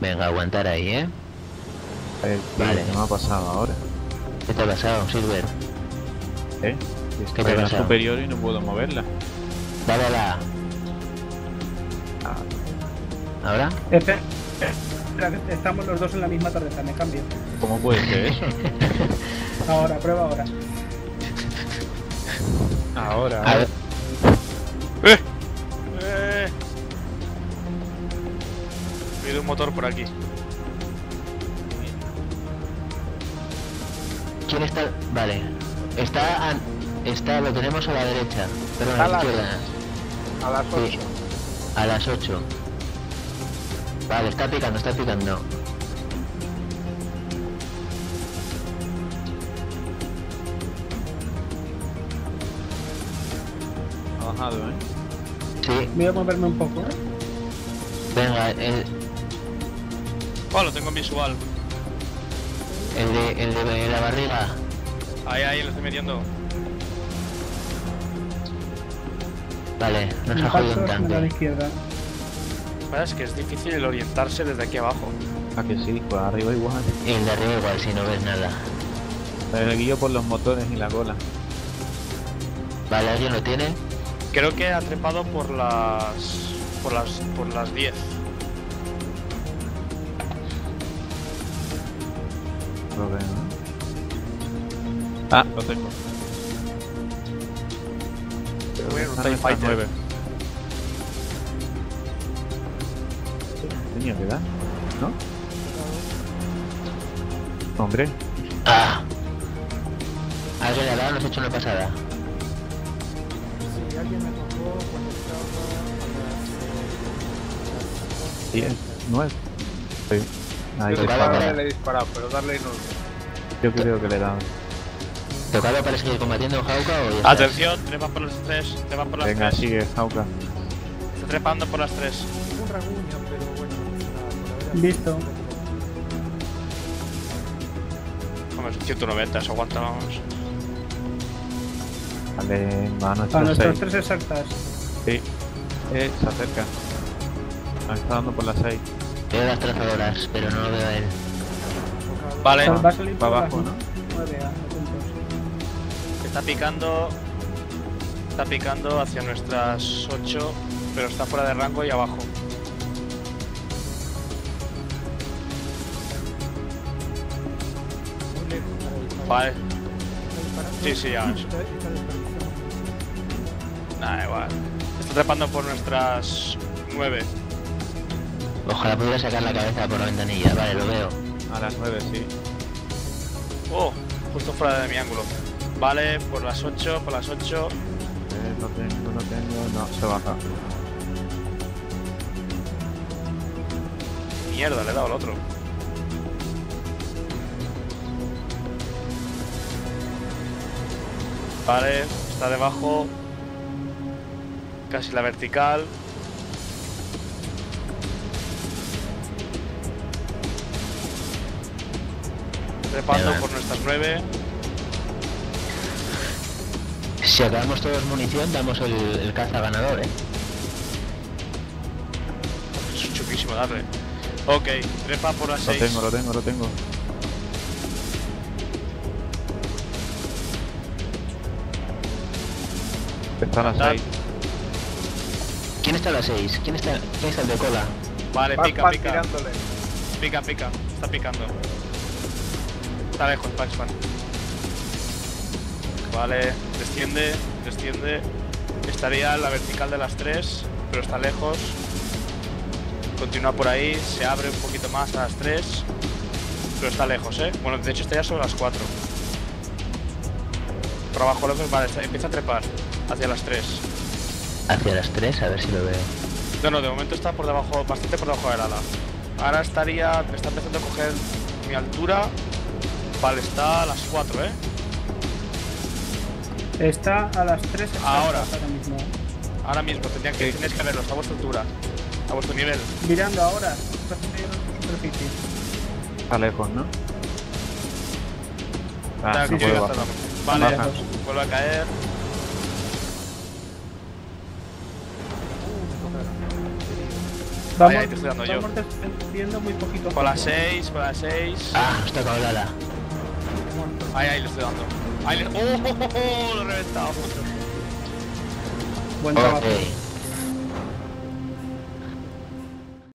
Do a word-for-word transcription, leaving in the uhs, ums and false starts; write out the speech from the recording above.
Venga, aguantar ahí, ¿eh? Eh, tío, Vale. ¿qué me ha pasado ahora? ¿Qué te ha pasado, Silver? ¿Eh? ¿Qué te ha Estoy en la pasado? superior y no puedo moverla. Dale a la A. Ah, ¿Ahora? Espera, espera, que estamos los dos en la misma tarjeta, me cambio. ¿cómo puede ser eso? Ahora, prueba ahora. Ahora, A ver. ahora. ¡Eh! ¡Eh! He oído un motor por aquí. ¿Quién está? Vale. Está, a... está, lo tenemos a la derecha. Perdón, a A la las- izquierda. A las Sí. ocho. A las ocho. Vale, está picando, está picando. Ha bajado, ¿eh? Sí, Voy a moverme un poco, ¿eh? venga, el, Oh, lo tengo en visual. el, de, el de la barriga. Ahí, ahí, lo estoy metiendo. Vale, nos ha jodido un Impactos a la tanque. izquierda. Lo que pasa es que es difícil el orientarse desde aquí abajo. ¿A que sí? Pues arriba igual. Y el de arriba igual, si no ves nada. Me guío por los motores y la cola. Vale, ¿alguien lo tiene? Creo que ha trepado por las... por las... por las diez. Lo veo, ¿no? Ah, lo tengo. Voy en un Ah, TIE no, está Fighter. nueve. Tenía que dar, ¿no? Hombre, ¡Ah! ¿Alguien le ha dado? ¿Nos ha hecho una pasada? Sí, alguien me tocó cuando estaba a las... diez, nueve. Sí. Ahí Yo Tocaba está. para- le he disparado, pero darle no. Yo creo que le he dado. ¿Tocado para seguir combatiendo Jauca o ya está? Atención, trepa por las tres, trepa por las Venga, tres. sigue, Jauca. Está trepando por las tres. Un rasguño, pero bueno, no pasa nada, por haber Visto. Hombre, ciento noventa, eso aguanta, vamos. Vale, va a A nuestras nuestras seis. tres exactas. Sí. Eh, se acerca. Me está dando por las seis. Veo las trazadoras, pero no lo veo a él. Vale, Va a salir por para las abajo, ¿no? nueve a puntos. está picando. Está picando hacia nuestras ocho, pero está fuera de rango y abajo. muy lejos para disparar. Vale, Está disparando. sí, sí, ya. Está, está desperdiciando. Nada, igual. Está trepando por nuestras nueve. Ojalá pudiera sacar la cabeza por la ventanilla. Vale, lo veo. A las nueve, sí. Oh, justo fuera de mi ángulo. Vale, por las ocho, por las ocho. Eh, no tengo, no tengo. No, se baja. Mierda, le he dado al otro. Vale, está debajo. Casi la vertical. Trepando Venga. por nuestras nueve. Si acabamos todos munición, damos el, el caza ganador, ¿eh? Es chupísimo darle. Ok, trepa por las Lo seis. tengo, lo tengo, lo tengo. Está a las Andad. seis. ¿Quién está a las seis? ¿Quién está, quién está el de cola? Vale, Vas, pica, vas pica. tirándole. Pica, pica. Está picando. Está lejos, Paxman. Vale, desciende, desciende. Estaría en la vertical de las tres, pero está lejos. Continúa por ahí, se abre un poquito más a las tres, pero está lejos, ¿eh? Bueno, de hecho está ya sobre las cuatro. Por abajo lejos, vale, está- empieza a trepar hacia las tres. Hacia las tres, a ver si lo veo. No, no, de momento está por debajo, bastante por debajo del ala. Ahora estaría, me está empezando a coger mi altura. Vale, está a las cuatro, ¿eh? Está a las tres exactas Ahora. ahora mismo. Ahora mismo, tendría que, tenéis que verlo, está a vuestra altura, a vuestro nivel. Mirando ahora. Está haciendo superficie. Está lejos, ¿no? Ah, Ya, no sí, puede ya bajar. está. Vale, Baja. vuelve a caer. Vamos, Ahí, ahí te estoy dando yo. Estamos defendiendo muy poquito. Con la seis, con la seis. Ah, está cabrada. Ahí, ahí le estoy dando. Ahí le... ¡Oh, oh, oh, oh! Lo he reventado. Buen trabajo. Ok.